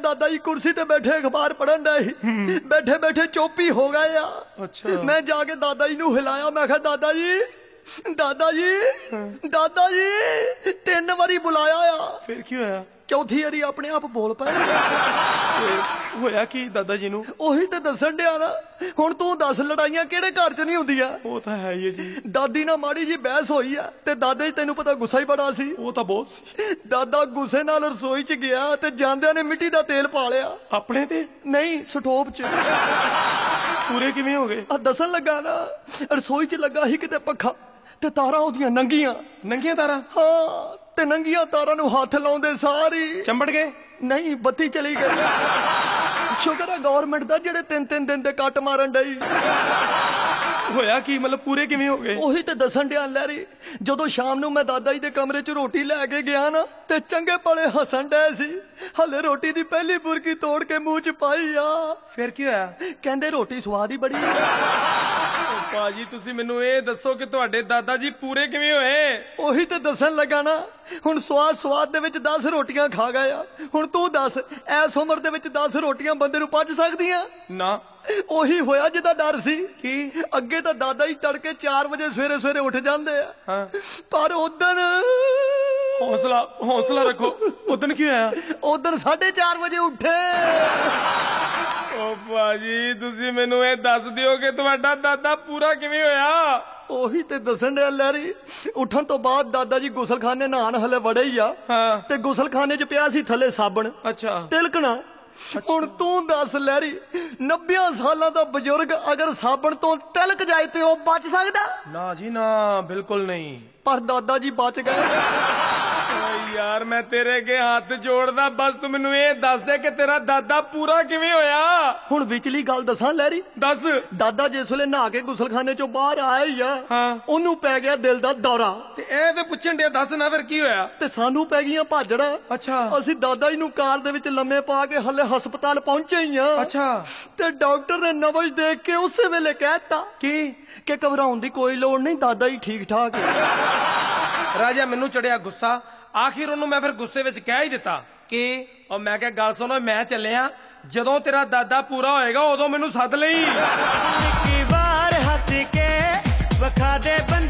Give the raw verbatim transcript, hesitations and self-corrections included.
दादा जी कुर्सी ते बैठे अखबार पढ़न डे बैठे बैठे चुप ही हो गए आ। अच्छा। मैं जाके दादा जी नू हिलाया, मैं कहा दादा जी दादा जी दादा जी तीन बारी बुलाया आ। फिर की होया? चौथी वारी अपने आप बोल पाए। होया की दादा जी नू? ओही ते दसन दिया ना। हुण तू दस लड़ाइयां किहड़े घर च नहीं हुंदियां? वो तां है ही जी। दादी नाल माड़ी जी बहस होई आ ते दादे जी तैनू पता गुस्सा ही बड़ा सी। वो तां बहुत सी। दादा गुस्से नाल रसोई च गया ते जांदियां ने मिट्टी दा तेल पा लिया। अपने ते? नहीं, स्टोव च। पूरे किवें हो गए? आ दसन लगा ना, रसोई च लगा ही किते पक्खा ते तारां ओदियां नंगियां नंगियां तारां। हाँ ते नंगियां तारां नू हाथ लाउंदे सारी चंबड़ गए। नहीं, बत्ती चली गई। शुक्र है गवर्नमेंट दा जेड़े तीन तीन दिन दे कट मारन डई। होया की मतलब पूरे किवें हो गए? ओही ते दसन दिया लहरी। जदों शाम नू मैं दादा जी दे कमरे च रोटी लैके गया ना ते चंगे भले हसन डे सी। हले रोटी दी पहली बुरकी तोड़ के मुंह च पाई आ। फिर की होया? कहंदे रोटी स्वाद ही बड़ी है। भाजी तुसी मैनू ये दसो कि तुहाडे दादा जी पूरे किवें होए? ओही ते दसन लगा ना। हुण स्वाद स्वाद दे विच दस रोटियां खा गए आ। हुण तू दस इस उम्र दे विच दस रोटियां बंदे नू पच सकदियां? ना। ओही होया जिदा डर सी कि अगे तो दादा जी तड़के चार बजे सवेरे सवेरे उठ जाते हैं। हाँ। पर उदन हौसला हौसला रखो। उदन की होया? उदन साढ़े चार बजे उठे। ओ भाजी तुसी मैनू ये दस दियो कि तुहाडा दादा पूरा किवें होया? ओही ते दसन दे लहरी। उठन तो बाद दादा जी गुसलखाने नहान हले वड़े ही आ। हाँ। ते गुसलखाने च पिया सी थले साबण। अच्छा। तिलकना। हुण तू दस लहरी नब्बे साल का बजुर्ग अगर साबण तो तिलक जाए तो वह बच सकता? ना जी ना, बिल्कुल नहीं। पर दादा जी बच गए। यार मैं तेरे के हाथ जोड़दा, बस तू मैनू ये दस दे कि तेरा दादा पूरा किवें होया? हुण विचली गल दसां लहरी। दस। दादा जिस वेले नहा के गुसलखाने चों बाहर आया ही आ, हाँ। ओनू पै गया दिल दा दौरा। ते ए ते पुछण दिया दस ना फिर की होया? ते सानू पै गईयां भाजड़ा। अच्छा। असीं दादा जी नू कार दे विच लम्मे पा के हले हस्पताल पहुंचे ही आ। अच्छा। ते डॉक्टर ने नबज देख के उस वेले कहता कि कि घबराउण दी कोई लोड़ नहीं, दादा जी ठीक ठाक है। राजा मैनू चढ़िया गुस्सा। आखिर ओनू मैं फिर गुस्से विच कह ही दिता कि और मैं क्या गल सुनो, मैं चलिया, जदों तेरा दादा पूरा होएगा उदों मैनू सद लई। एक बार हंस के वखा दे।